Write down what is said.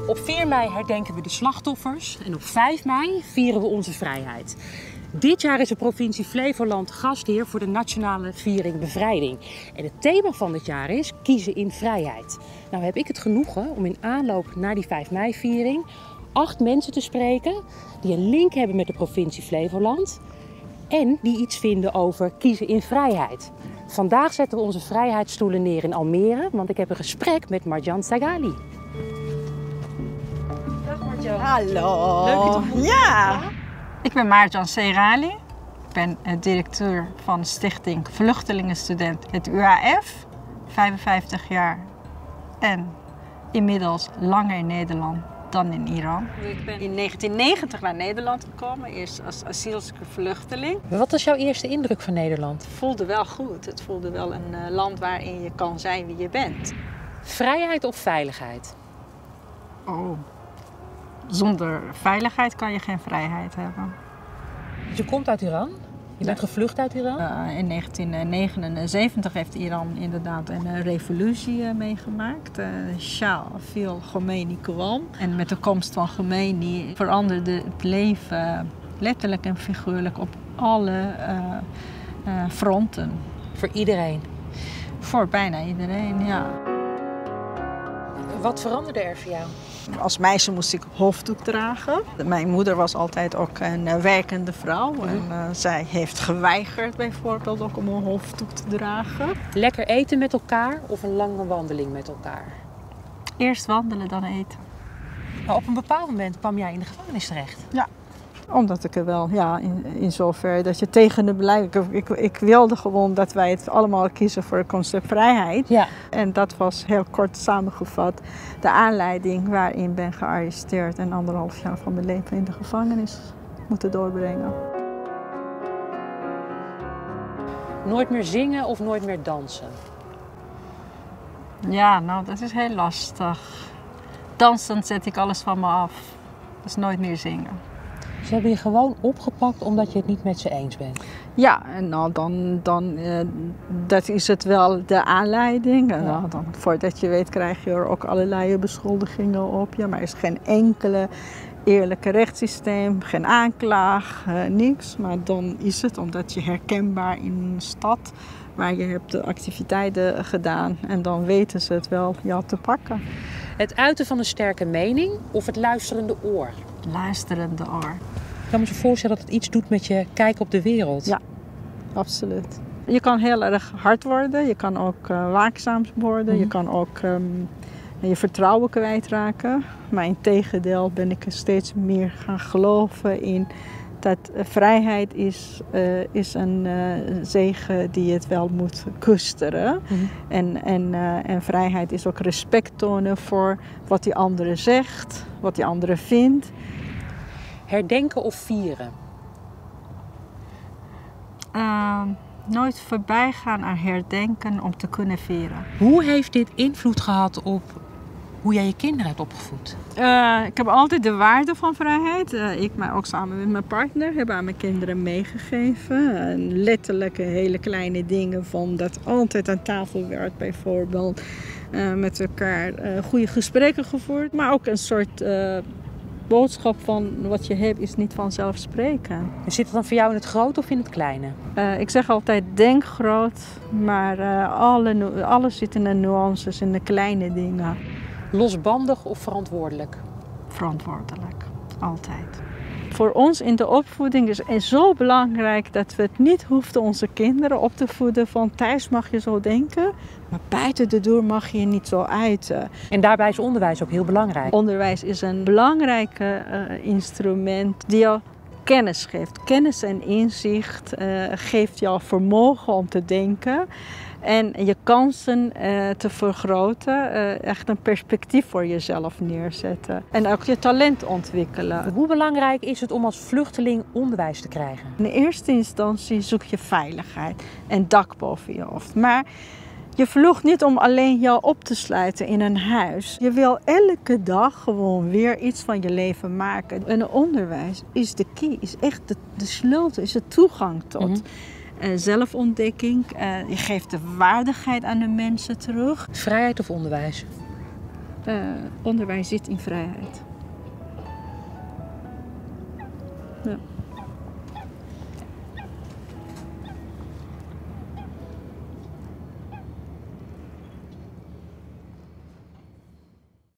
Op 4 mei herdenken we de slachtoffers en op 5 mei vieren we onze vrijheid. Dit jaar is de provincie Flevoland gastheer voor de nationale viering Bevrijding. En het thema van dit jaar is kiezen in vrijheid. Nou heb ik het genoegen om in aanloop naar die 5 mei viering 8 mensen te spreken die een link hebben met de provincie Flevoland en die iets vinden over kiezen in vrijheid. Vandaag zetten we onze vrijheidsstoelen neer in Almere, want ik heb een gesprek met Marjan Sagali. Dag Marjan. Hallo. Leuk je te ontmoeten. Ja. Ik ben Marjan Sagali. Ik ben directeur van de stichting Vluchtelingenstudent het UAF. 55 jaar en inmiddels langer in Nederland dan in Iran. Ik ben in 1990 naar Nederland gekomen, eerst als asielzoeker vluchteling. Wat was jouw eerste indruk van Nederland? Het voelde wel goed. Het voelde wel een land waarin je kan zijn wie je bent. Vrijheid of veiligheid? Oh. Zonder veiligheid kan je geen vrijheid hebben. Dus je komt uit Iran? Je bent gevlucht uit Iran? In 1979 heeft Iran inderdaad een revolutie meegemaakt. Shah viel, Khomeini kwam. En met de komst van Khomeini veranderde het leven letterlijk en figuurlijk op alle fronten. Voor iedereen? Voor bijna iedereen, ja. Wat veranderde er voor jou? Als meisje moest ik hoofddoek dragen. Mijn moeder was altijd ook een werkende vrouw. En zij heeft geweigerd bijvoorbeeld ook om een hoofddoek te dragen. Lekker eten met elkaar of een lange wandeling met elkaar? Eerst wandelen, dan eten. Maar op een bepaald moment kwam jij in de gevangenis terecht. Ja, omdat ik er wel, ja, in zoverre dat je tegen de beleid... Ik wilde gewoon dat wij het allemaal kiezen voor het concept vrijheid. Ja. En dat was heel kort samengevat de aanleiding waarin ik ben gearresteerd en 1,5 jaar van mijn leven in de gevangenis moeten doorbrengen. Nooit meer zingen of nooit meer dansen? Ja, nou dat is heel lastig. Dansen zet ik alles van me af. Dus nooit meer zingen. Ze hebben je gewoon opgepakt omdat je het niet met ze eens bent? Ja, en nou, dan dat is het wel de aanleiding. En nou, dan, voordat je weet krijg je er ook allerlei beschuldigingen op. Ja, maar er is geen enkele eerlijke rechtssysteem, geen aanklaag, niks. Maar dan is het omdat je herkenbaar in een stad waar je hebt de activiteiten gedaan. En dan weten ze het wel te pakken. Het uiten van een sterke mening of het luisterende oor? Luisterende oor. Ik kan me zo voorstellen dat het iets doet met je kijk op de wereld. Ja, absoluut. Je kan heel erg hard worden, je kan ook waakzaam worden, je kan ook je vertrouwen kwijtraken. Maar in tegendeel ben ik steeds meer gaan geloven in dat vrijheid is een zegen die het wel moet koesteren. En vrijheid is ook respect tonen voor wat die andere zegt, wat die andere vindt. Herdenken of vieren? Nooit voorbij gaan aan herdenken om te kunnen vieren. Hoe heeft dit invloed gehad op hoe jij je kinderen hebt opgevoed? Ik heb altijd de waarde van vrijheid. Ik, maar ook samen met mijn partner, hebben aan mijn kinderen meegegeven. Letterlijke hele kleine dingen van dat altijd aan tafel werd bijvoorbeeld. Met elkaar goede gesprekken gevoerd. Maar ook een soort boodschap van wat je hebt is niet vanzelfsprekend. Zit het dan voor jou in het grote of in het kleine? Ik zeg altijd denk groot, maar alles zit in de nuances, in de kleine dingen. Losbandig of verantwoordelijk? Verantwoordelijk, altijd. Voor ons in de opvoeding is het zo belangrijk dat we het niet hoeven onze kinderen op te voeden van thuis mag je zo denken, maar buiten de deur mag je niet zo uiten. En daarbij is onderwijs ook heel belangrijk. Onderwijs is een belangrijk instrument die jou kennis geeft. Kennis en inzicht geeft jou vermogen om te denken. En je kansen te vergroten, echt een perspectief voor jezelf neerzetten. En ook je talent ontwikkelen. Hoe belangrijk is het om als vluchteling onderwijs te krijgen? In eerste instantie zoek je veiligheid en dak boven je hoofd. Maar je vlucht niet om alleen jou op te sluiten in een huis. Je wil elke dag gewoon weer iets van je leven maken. En onderwijs is de key, is echt de sleutel, is de toegang tot. zelfontdekking. Je geeft de waardigheid aan de mensen terug. Vrijheid of onderwijs? onderwijs zit in vrijheid.